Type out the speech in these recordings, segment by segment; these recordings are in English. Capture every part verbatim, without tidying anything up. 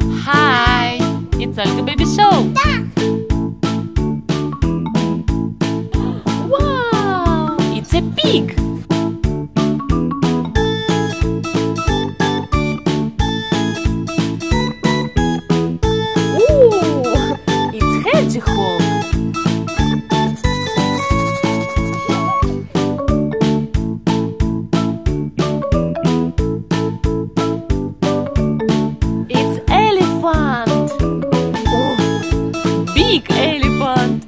Hi, it's Olga Baby Show. Wow, it's a pig. Ooh, it's hedgehog. Big elephant.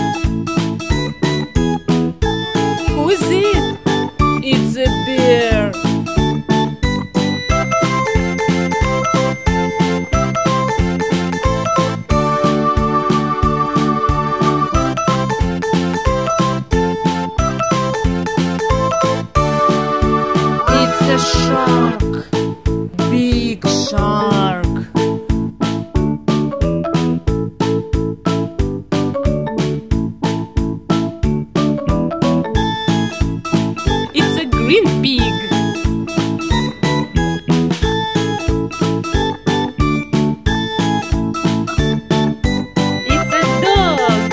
Who is it? It's a bear. It's a shark. Big shark. Green pig. It's a dog.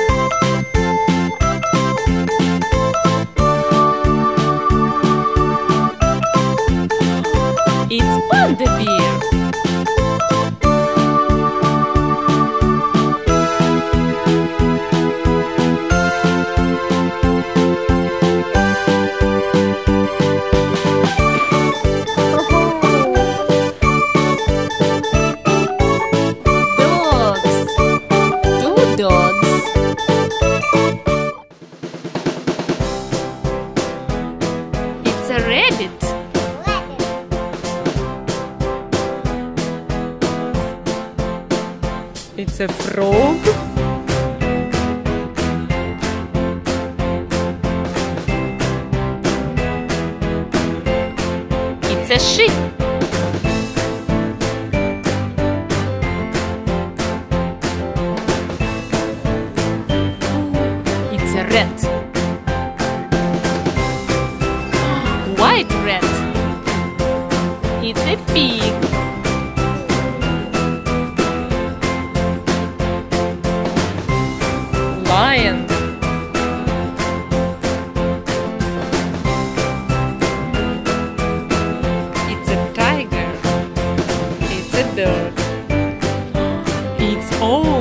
It's panda bear. It's a rabbit. It's a frog. It's a sheep. It's a rat. White rat. It's a pig. Lion. It's a tiger. It's a dog. It's all.